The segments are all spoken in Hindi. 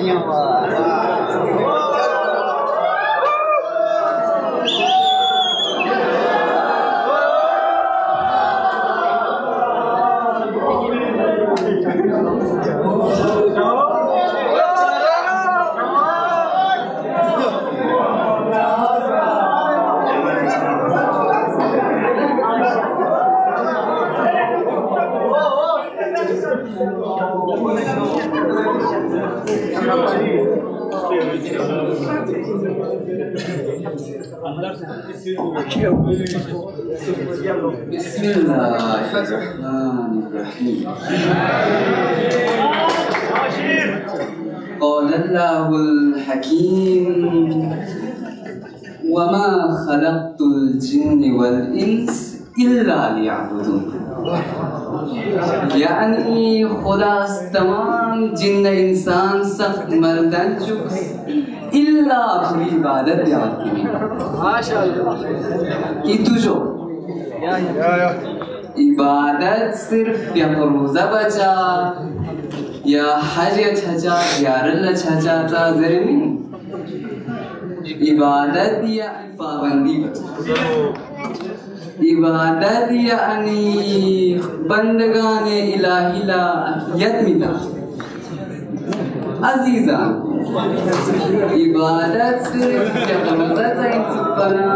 बिस्मिल्लाहिर्रहमानिर्रहीम। क़ालल्लाहुल हकीम वमा खलक़तुल जिन्न वल इंस इल्ला लियअबुदून। यानी खुदा तमाम जिन्न इंसान सब मर्दन चुक इल्ला अपनी इबादत याद की माशाअल्लाह कि तुझो इबादत सिर्फ या रोज़ा बचा या हज छजा या रल्ला छजा ता ज़रूरी इबादत या पाबंदी बचा इबादत यानी बंदगाने इलाही ला यत्मिला अजीज़ान इबादत सिर्फ क्या करता है इंसान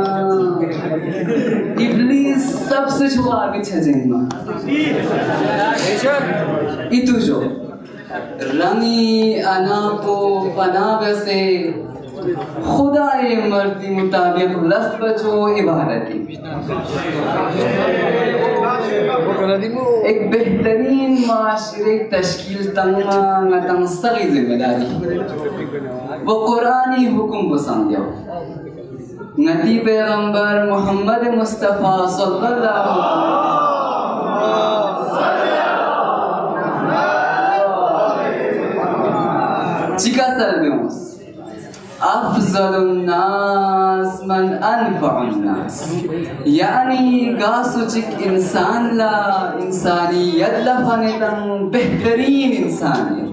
इब्लीस सबसे छुआ भी छजेंगा इतु जो रंगी अनापो पनाब से खुदाए मर्दी मुताबिक लफ्ज़ बचो इबादती एक बेहतरीन माशरे तश्कील तंग सगी जिम्मेदारी वो कुरानी हुक्म को समझो नबी पैगंबर मोहम्मद मुस्तफ़ा सल्लल्लाहु चिका सल्लल्लाहु अफ़ज़लुन नास मन अनफ़अुन नास यानी गासुचिक इंसान ला इंसानियत ला फनेतन बेहतरीन इंसानियत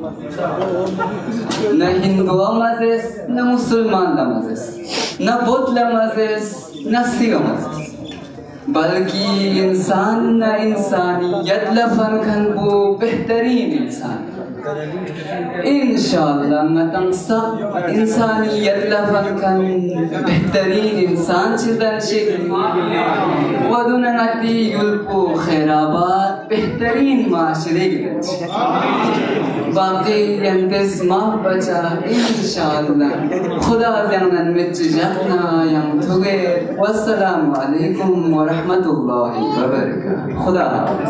न हिंदू मज़ेस न मुसलमान ला मज़ेस न बुद्ध ला मज़ेस न सिख मज़ेस बल्कि इंसान न इंसानियत ला फनखन वो बेहतरीन इंसान इंशाअल्लाह मतंग सब इंसानियत लफनकन बेहतरीन इंसान चिदन शिक वदुन नती युल्पो खैराबाद बेहतरीन माशरे गिरच बाकी यंतस माह बचा इंशाअल्लाह खुदा जंगन में जखना यम थुगे वस्सलाम अलैकुम व रहमतुल्लाहि व बरकातहू खुदा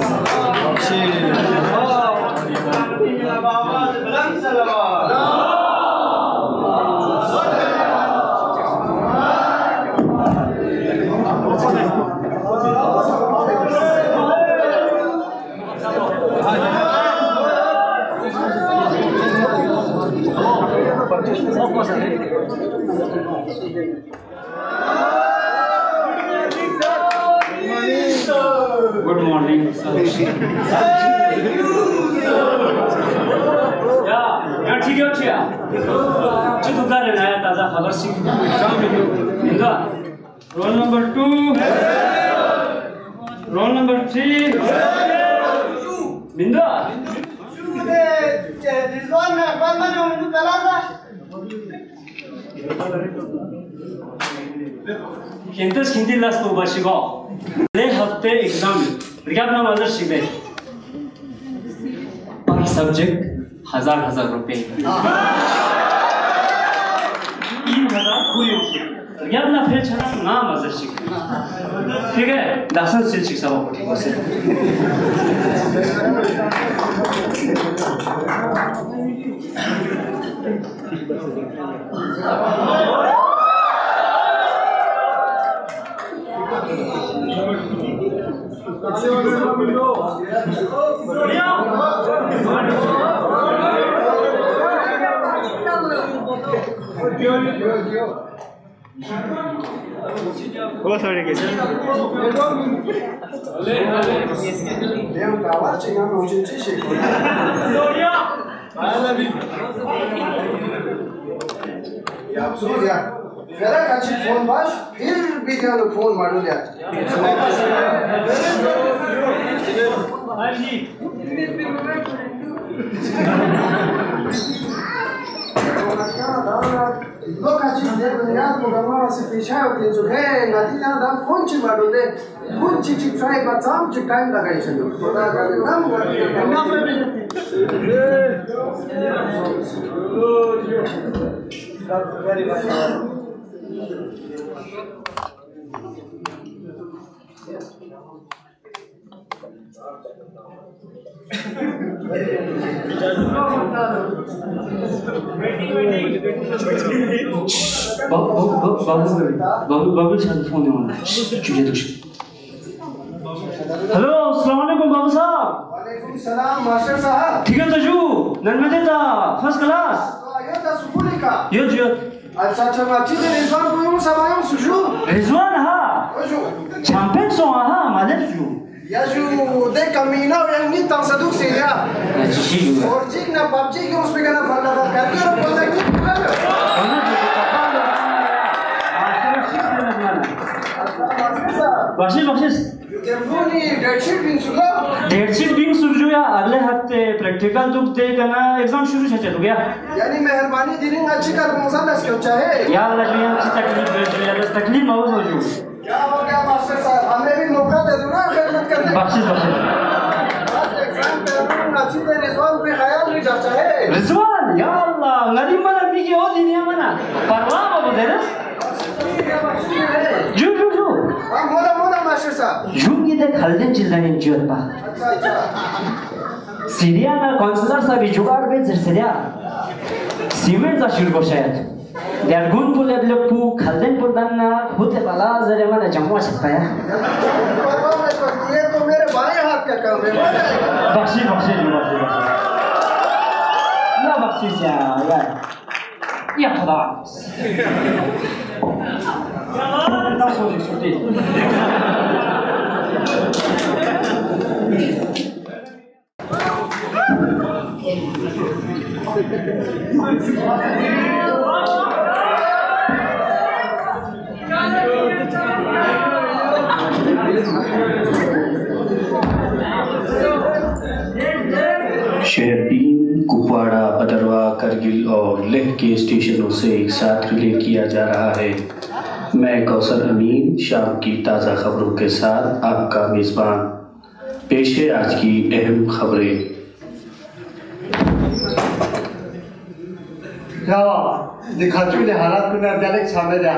Good morning. ठीक है अच्छा जो कर रहे हैं ताजा खबर सीख इंदा रोल नंबर 2 रोल नंबर 3 बिंदा रिजवान में अकबर में जो मुझे चला था किंतु हिंदी लास्ट को बशिगो ले हफ्ते एग्जाम रिकाब ना मदर शिबे और सब्जेक्ट हजार रुपए 3000 खुली याद ना फिर छना ना मजर शिक ठीक है दर्शन से शिक्षा को ठीक से Oh, sorry, guys. या अफसोस यार मेरा काची फोन बस फिर भी क्या लोग फोन मारो यार हाँ जी लोग काची देर यार प्रोग्राम से पीछे होती है जो है नदी ना दाम फोन ची मारो दे फोन ची ट्राई बचाम ची टाइम लगाई चलो पता कर नाम very much बाबू साहब फोन है चुके तो हेलो अस्सलाम वालेकुम बाबू साहब वालेकुम सलाम मास्टर साहब ठीक है तजू नन्मते था फर्स्ट क्लास यो ता सुकुली का यो जो अच्छा अच्छा माची ने रिजवान को यूं समायों सुजू रिजवान हाँ ओजू चैंपियन सो हाँ मालूम जो या जो दे कमीना yang ni tang saduk se ya और जी ना पबजी के उसमें कहना फल्ला कर करके और बोलता कि बख्शिश बख्शिश जम्मूनी डेट शीट बिंग सुरजू या अगले हफ्ते प्रैक्टिकल दुखते करना एग्जाम शुरू से चल गया यानी मेहरबानी दिनिंग अच्छी कर मौसम बस क्यों चाहे या अल्लाह जी हम तकलीफ है बस तकलीफ बहुत हो जो क्या हो गया मास्टर साहब हमें भी मौका दे दो ना खिदमत करने बख्शिश बख्शिश एग्जाम पे अच्छी तरह रिजवान पे ख्याल नहीं जाता है रिजवान या अल्लाह गरीब मन भी के हो दुनिया मना परवाह हो दे जो हां मोदा मास्टर साहब जुंगी दे खलदन चिल्लाने जोत पा अच्छा सीरिया ना काउंसलर साहब जुगाड़ पे जरसरिया सीमेंट चा शुरू को शायद देरगुन पुले ब्लपू खलदन पुरदाना होते बाला जरे माने जमवा सकता है ये तो मेरे बाएं हाथ का काम है बख्शी या बख्शिश या खुदा ना सोच छुट्टी शहर 3 कुपवाड़ा बदरवा करगिल और लेह के स्टेशनों से एक साथ रिले किया जा रहा है। मैं कौसर अमीन शाम की ताज़ा खबरों के साथ आपका मेज़बान। पेश है आज की अहम खबरें। दिखाती हूँ हालात को नर्जालिक सामने जा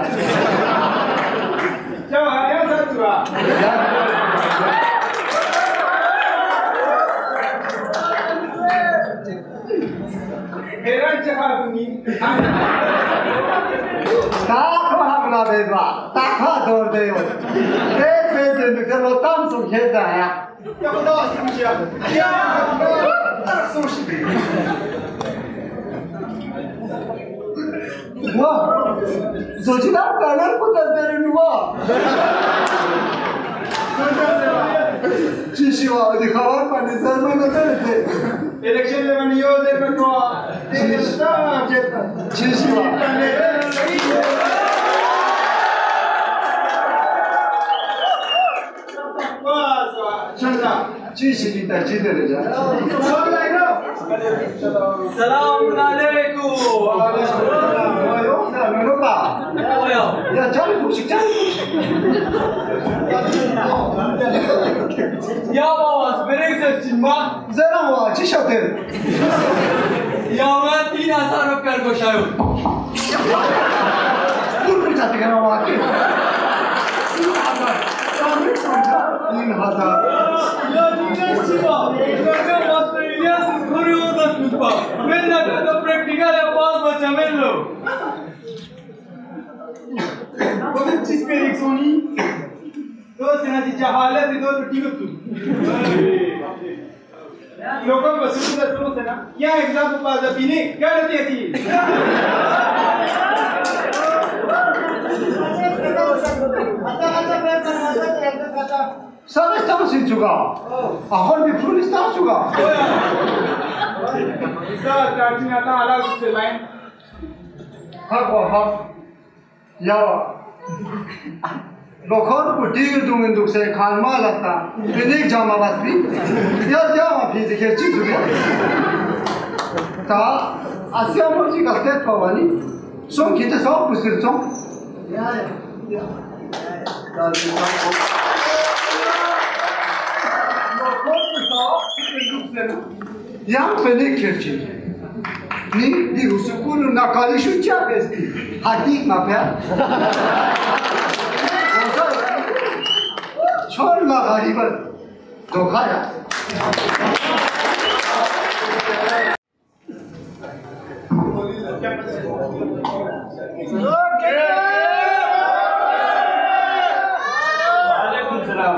सोचिना पैनल को दर्जन हुआ चीशिवा दिखावा पानी सर में नजर थे इलेक्शन में नियो दे को चीशिवा चंदा चीशी की तरजीह दे जा सलाम अलैकुम या चल कुछ या बॉस मेरे से चिंबा जरा वो अच्छी शक्ल या मैं 3000 रुपये को शायद पूरी जाती है ना वाकई 3000 या नीचे चिंबा मैं ऑस्ट्रेलिया से घुरी होता कुत्ता मैं ना तो प्रैक्टिकल है पास बचा मैं लो बहुत चीज पे एक सोनी तो सेनाची जहालत दो ठीक तू लोगों को सुनता सुनता ना क्या एग्जाम पास अभी क्या रहती है सब estamos sin jugar ahora mi full está jugar इसा स्टार्टिंग आता अलग से line hak ya lokar putih itu untuk saya kalma lata ini jama basbi ya jama fizik cerita juga ta Asia mau sih kasih kawani so kita so pusir so ya yang pendek cerita ni di usukun nakali şuca besti hadi mafya çorla gariban dokaya Waalaikumsalam.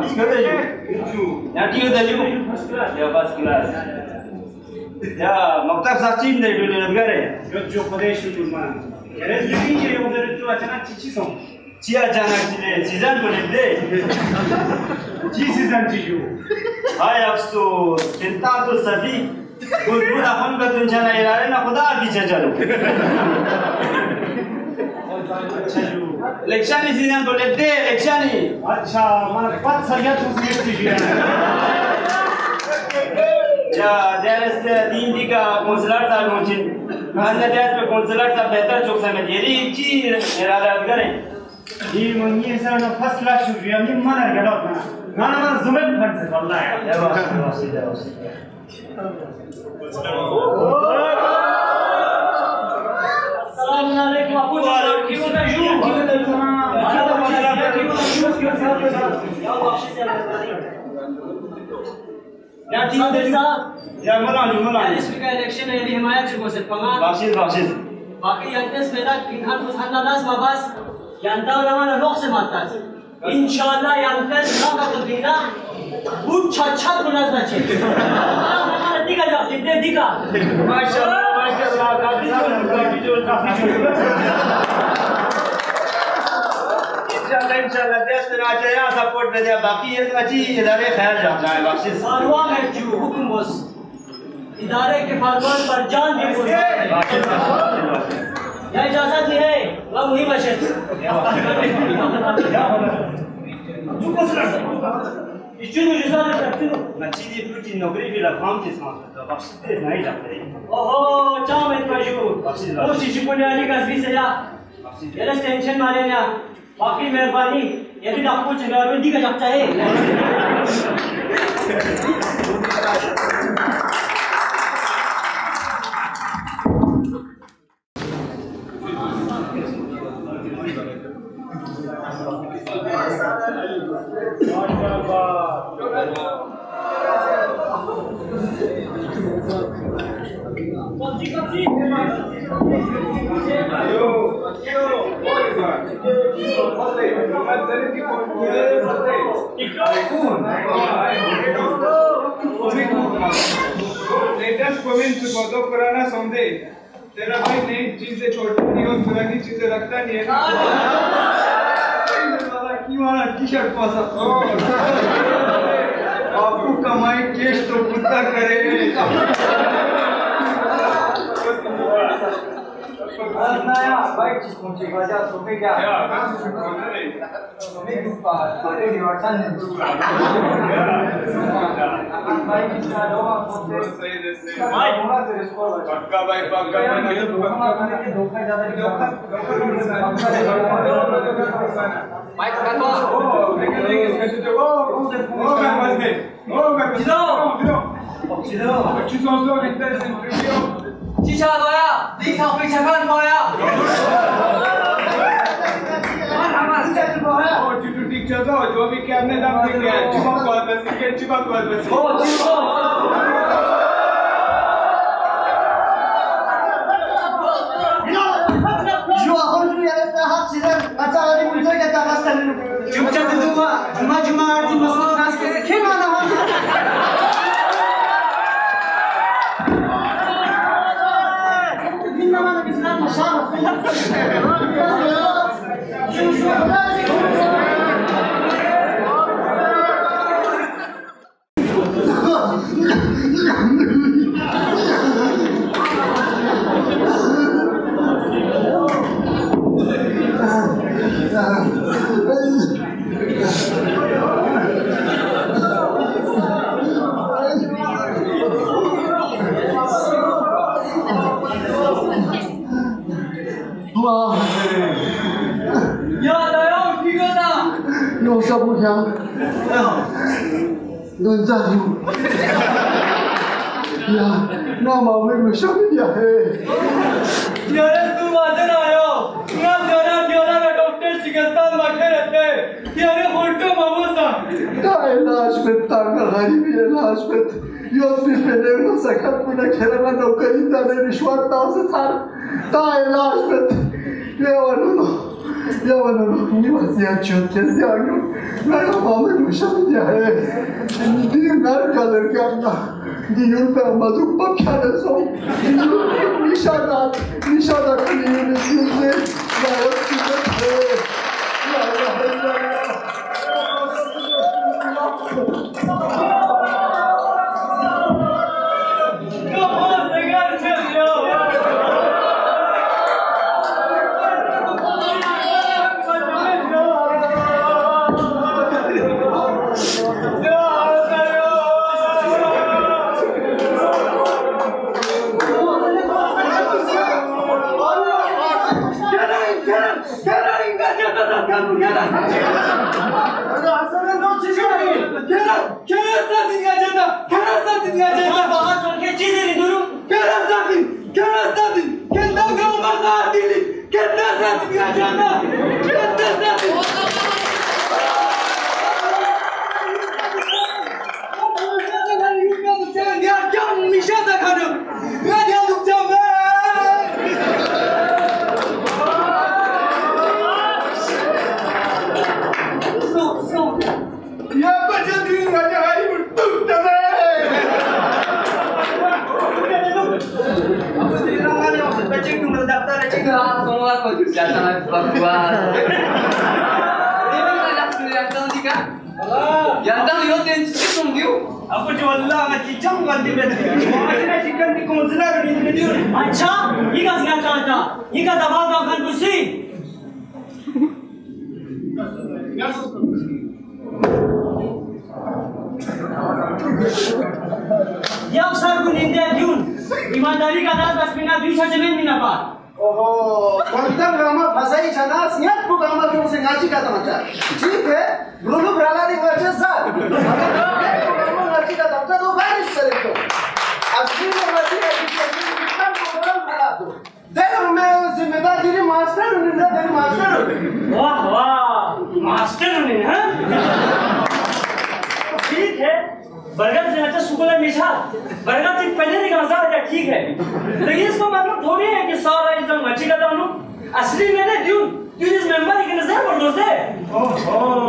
Ya bas kelas. Ya maktab saçayım da böyle gare. Yok kodeş durma. Kerez bilince yolları tu açana çiçi son. Çiğ açana çile sizden böyle de. Çiğ sizden çiğu. Hay afsus. Kinta to sabi. Bu अपन का दुनिया इरादे ना खुदा पीछे चलो इलेक्शन सीजन बोले दे इलेक्शन ही अच्छा मन पत सरिया तू सीधी या देरस दिन दी का काउंसलर था मुझे अंदर देश में काउंसलर था बेहतर चौक से में येरी ची इरादा करें ये मंगी से ना फर्स्ट क्लास शुक्रिया नहीं मना गया ना ना जुमेन फंड से अल्लाह है Assalamualaikum Abu Jalal. Gimana Ju? Ya mana. Ismi ka election है ये हिमायत चुको से पंगा. Basis. बाकी यंतस मेरा किन्हान मुझाना नास मबास यंता वाला लोग से मारता है. इंशाल्लाह यंतस ना का तो दीना बहुत अच्छा बुलात ना चाहिए. दिखा जा दिखा माशाल्लाह काफी इंशाल्लाह देश में आजा या सपोर्ट दे दिया बाकी ये अच्छी इदारे खैर जाता है बख्शिश फरवा है जो हुक्म बस इदारे के फरमान पर जान भी या इजाजत नहीं है ला मुहिम है İçin ucuzlar yaptın. Naçidi fruti nogri bila famti smatta. Bakşite nahi yaptı. Oho, çam etmaju. O çiçi punyali gazbi se ya. Yere tension मारे ना. बाकी मेहरबानी ये भी आपको चुनाव में दिखा जाता है. लेटेस्ट कमेंट बहुत पुराना सौंदे तेरा भाई नई चीजें छोड़ता नहीं और पुरानी चीजें रखता नहीं है ना की वाला टी-शर्ट पासा आपको कमाई केश तो कुत्ता करे नया बाइक चीज पहुंचे बाजार सोमे क्या सोमे के ऊपर सारे निवासन है बाइक इसका दवा पहुंचे सही से भाई होना तेरे स्कोर पक्का भाई पक्का मैंने धोखा ज्यादा बाइक का तो लेकिन इसके जो वो बस में चिलो चीजों से इतना interview Chicha Goya, these are picture kan Goya. Oh, you ठीक चल रहा हो जो भी कैमरे दाम देख रहे हैं चिपक बात बस के चिपक बात बस Oh, चिपक जो आपण जो यार हात सीधे अच्छा आदमी मुझे क्या ताकत है चुपचाप दूंगा जुमा आरती मस्जिद नाच के खेलना ना याद आया ठीक है ना यो सब क्या गंजा या ना मामले में शामिल है यार तू वादन आयो ना जोरा का डॉक्टर चिकित्सा मांगते रहते यार फोटो मामूसा इलाज में तांगा गरीबी इलाज में यो भी पहले वो सखत पुणे खेलना नौकरी ताने रिश्वत ताव से थार ता इलाज में ये वालों ये वसियत चुट के जागो मेरा मामले में शामिल है दिन नर का लड़का ना दियों पे मधु पक्षा ने सो निशादा के लिए ने बहुत चीज़ है ईमानदारी का दास बस बिना दूसरा जमीन बिना पार ओहो पंतन रामा फसाई छना सियात को कामा के उसे गाची का तमाचा ठीक है ब्रोलो ब्राला ने वजह सा कामा गाची का तमाचा तो बारिश करे तो असली में गाची का कितना प्रोग्राम बना दो देर में जिम्मेदारी रे मास्टर ने देर मास्टर वाह वाह मास्टर ने हैं ठीक है बरगद से अच्छा सुकून मिशा बरगद से पहले निकला था ठीक है लेकिन इसका मतलब थोड़ी है कि सारा इंसान मच्छी का दानू असली में ना ड्यू इस मेंबर के नजर पर दोस्त है ओहो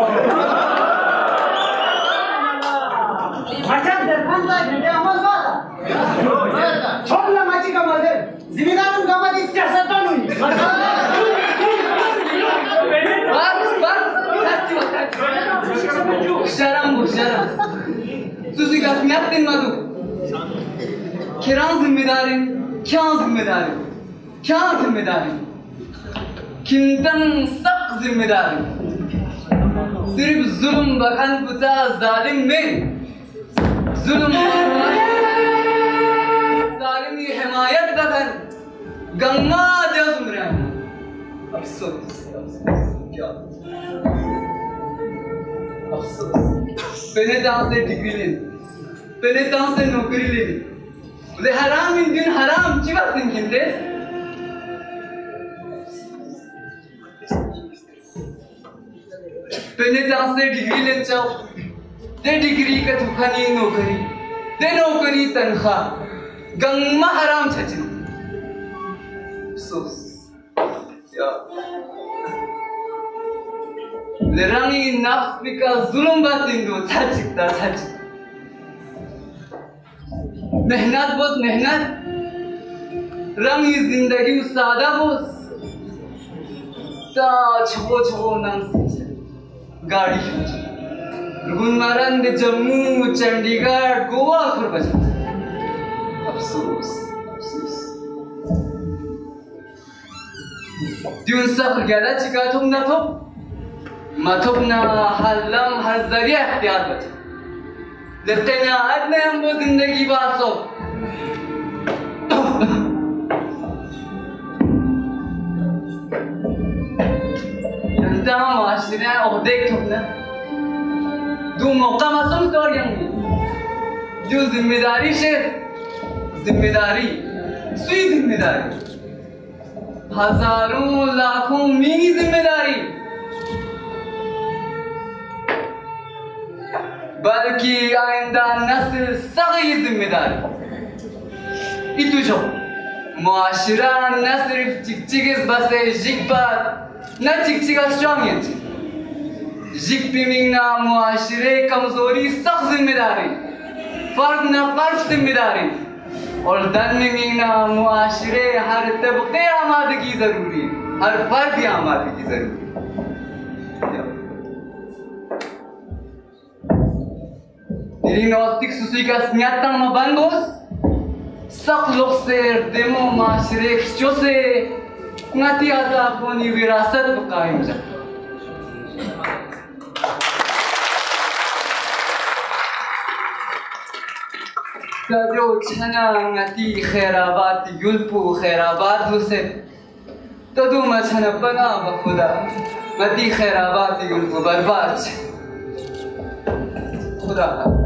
अच्छा सरपंच साहब ये अमल वाला छोड़ला मच्छी का मजे जिम्मेदार का मत सियासत तो नहीं शर्म तुझी गस्मियत दिन मधु क्या जिम्मेदारी किंतन सख्त जिम्मेदारी सिर्फ जुल्म बखन कुचा जालिम में जुल्म जालिम की हिमायत बखन गंगा दे जुमरा अफसोस क्या पहले दांत से डिग्री ले पहले दांत से नौकरी ले ले हराम इन दिन हराम चिवा सिंह किंते पहले दांत से डिग्री ले जाओ दे डिग्री का दुखानी नौकरी दे नौकरी तनख्वाह गंगा हराम छची अफसोस क्या लरानी नफ्स बिका जुल्म बासिंदो छचिता मेहनत बोस मेहनत रंगी जिंदगी सादा बोस ता छो नंस गाड़ी गुनमारन दे जम्मू चंडीगढ़ गोवा खुर बजा अफसोस दिउन सफर गया चिका तुम ना तो मथुबना हल्लम हर जरिया इख्तियार बचा लगते आज में हम वो जिंदगी बात सो دا معاشره عهده کتبنا دو موقع مسئول کاریم جو ذمہداری شد ذمہداری سوی ذمہداری हजारों लाखों मीनी जिम्मेदारी बल्कि आइंदा नस्ल सगी जिम्मेदारी इतुजो मुआशरा न सिर्फ चिकचिकिस बसे जिकबाद न चिकचिका स्ट्रॉन्ग जिक पिमिंगना मुआशरे कमजोरी सख्त जिम्मेदारी फर्द न फर्द जिम्मेदारी और दनमिंगना मुआशरे हर तबके आमादगी जरूरी है हर फर्द आमादगी जरूरी है नौतिक सुसी का स्न्याता मबंगोस सक लोग से देमो माशरे जो से नती आता अपनी विरासत कायम जा जो छना नती खैराबाद युल्पू खैराबाद लुसे तदु मछना बना बखुदा नती खैराबाद युल्पू बर्बाद खुदा